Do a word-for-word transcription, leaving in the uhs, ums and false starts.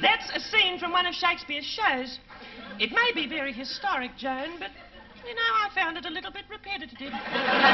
That's a scene from one of Shakespeare's shows. It may be very historic, Joan, but, you know, I found it a little bit repetitive.